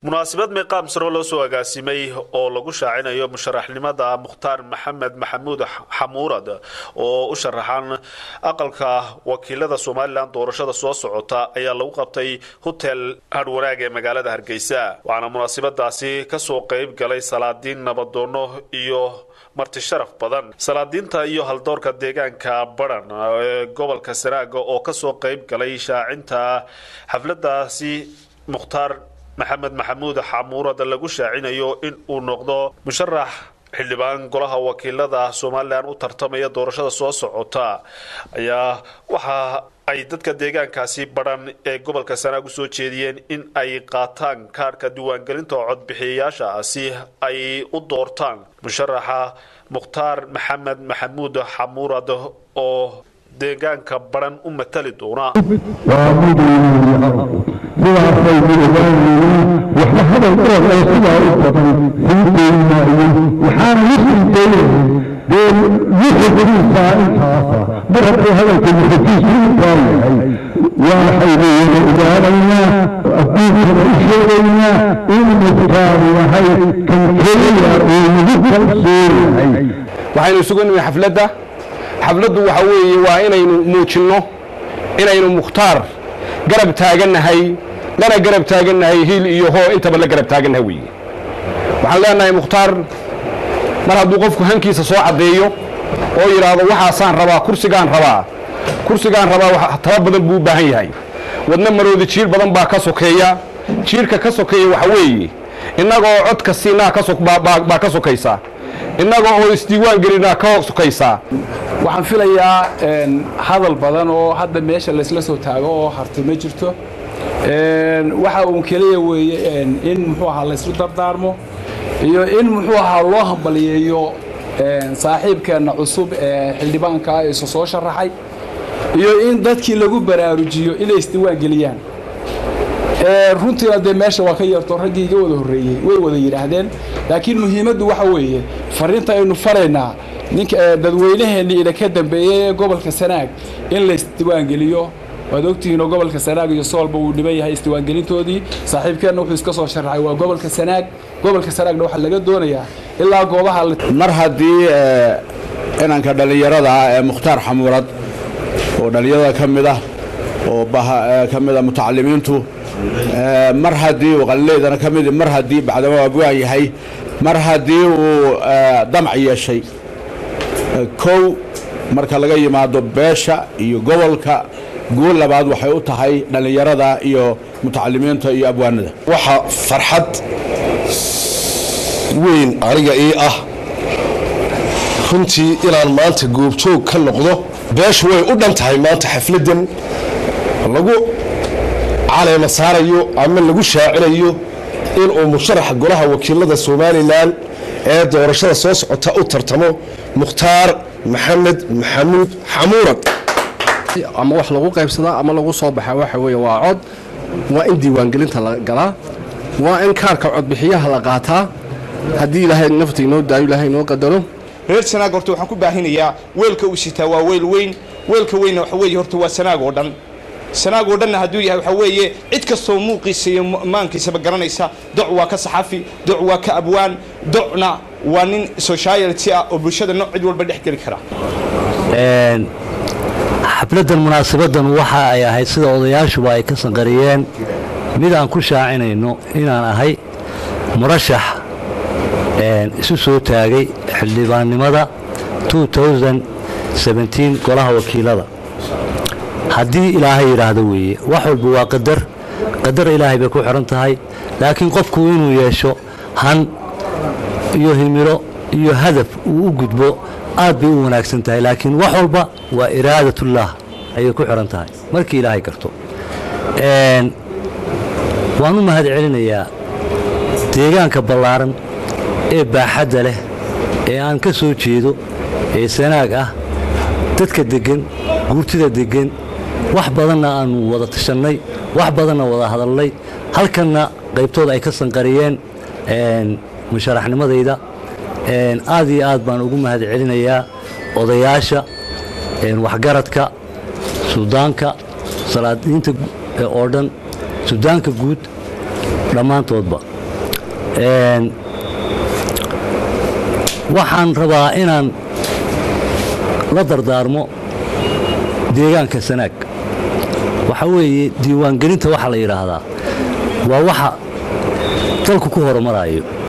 مناسبة مقام سرولو سو agaasimay oo lagu shaacinayo musharaxnimada Mukhtaar Maxamed Maxamuud Xamuurad oo u sharaxan aqalka wakiilada Soomaaliland doorashada soo socota ayaa lagu qabtay hotel Harwanaag ee magaalada Hargeysa waxaana munaasabadaasi ka soo qayb galay salaadiin nabadoono iyo marti sharaf badan salaadiinta iyo haldoorka deegaanka baran gobolka Sanaag oo ka soo qayb galay shaacinta xafladaasi Mukhtaar محمد محمود حمورة lagu shaacinayo in uu noqdo musharax xildhibaan golaha wakiilada Soomaaliland u tartamaya doorashada soo socota ayaa waxa ay dadka deegaankaasi baran ee gobolka Sanaag soo jeediyeen in ay qaataan kaarka diiwaangelinta codbixiyayaasha si ay u doortaan musharaxa Mukhtaar Maxamed Maxamuud Xamuurad oo deegaanka baran u matali doona وحنا الأول أيضا أيضا سنتين وحنا نسنتين دين يخرج الإنسان خاصة مرة هذا المحدث سنتين وحيرين إدارينا أبوك رئيسينا المختار وحي كنتيا ومذكر سوري وحين يسوقون من حفلته وحوي وإنا موجنه إنا مختار قرب تاجنا هاي لنا قرب تاجنا هيل يهو أنت بلا قرب تاجنا هوي وحلنا مختار مرة دوقف كهنكي سصاع عديو أو يراد وحى صان ربا كرسي كان ربا طلب بدل بو باهي هاي ونمرو ذي تشير بدن با كسوكيا تشير كسوكيا وحوي إنه عد كسينا كسوك با كسوكيسا إنه هو استيوان قرينا كسوكيسا waxaan filayaa hadal badan oo hadda meesha la isla soo taago oo hartimo jirto waxa uu kaliya weeyeen in muxuu ahaa la isku dardaarmo iyo in muxuu ahaa loo hambaliyeeyo saaxiibkeena cusub ee xildhibaanka ay soo sharaxay iyo in dadkii lagu baraarujiyo inay isdiiwaan geliyaan runtii hadda meesha waa ka yarto ragiga wada horeeyay way wada yiraahdeen laakiin muhiimaddu waxa weeye fariinta aynu faraynaa ninka dadweynaheena ila ka dambeeyay gobolka Sanaag in la isdiiwaan geliyo waad ogtihiin gobolka Sanaag iyo Soolba uu dhibay yahay isdiiwaan gelintoodii saaxiibkeena wuxuu iska soo sharaxay waa gobolka Sanaagna waxa laga doonayaa ilaa goobaha mar hadii inanka dhalinyarada ee Mukhtaar Xamuurad oo dhalinyarada kamid ah mutacalimiintu mar hadii waqaleedana kamid mar hadii bacdama waa yahay mar hadii uu damc yeeshay kow marka laga yimaado beesha iyo gobolka guul labaad waxay u tahay dhalinyarada iyo mutacalimiinta iyo abwaanada waxa farxad weyn aniga ah runtii inaan maanta goobjoog ka noqdo beeshu way u dhan tahay maanta xafladan lagu caleema saarayo ama lagu shaacinayo in uu musharax golaha wakiilada Soomaaliland ee doorashada soo socota u tartamo Mukhtaar Maxamed Maxamuud Xamuurad ama wax lagu qaybsada ama lagu soo baxay waxa weeye waa cod waa in diiwaangelinta la galaa waa in kaarka cod bixiyaha la qaataa hadii ilaahay naftii noo daayo ilaahay noo qadaro reer Sanaag horta waxaan ku baahinayaa weelka uu sitaa waa weel weyn weelka weyn waxa weeye horta waa Sanaag oo dhan haduu yahay waxa weeye cid kastoo muuqiisa iyo maankiisa garanaysa doc waa ka saxafi doc waa ka abwaan docna waa nin sociality oo bulshada nooc cid walba dhex gali kara xafladan munaasabadan waxa ay ahayd sida odayaashu ay ka sanqariyeen mid aan ku shaacinayno inaan ahay murashax isu soo taagay xildhibaannimada 2017 golaha wakiilada haddii ilaahay yiraahdo weeye wax walba waa qadar ilaahay bay ku xiran tahay laakiin qofku inuu yeesho han iyo himiro iyo hadaf uu u gudbo aad bay u wanaagsan tahay laakiin wax walba waa iraadatullah ay ku xiran tahay markii ilaahay karto waan u mahad celinayaa deegaanka ballaaran ee baaxadda leh ee aan ka soo jeedo ee Sanaag ah dadka degan guurtida degan wax badanna aanu wada tashanay wax badanna wada hadalnay halkana qaybtooda ay ka sanqariyeen musharaxnimadayda aad iyo aad baan ugu mahad celinayaa odayaasha waxgaradka suudaanka salaadiinta oo dhan suudaanka guud dhammaantoodba waxaan rabaa inaan la dardaarmo deegaanka Sanaag waxa weeye diiwaangelinta waxa la yiraahdaa waa waxa dalku ku horumarayo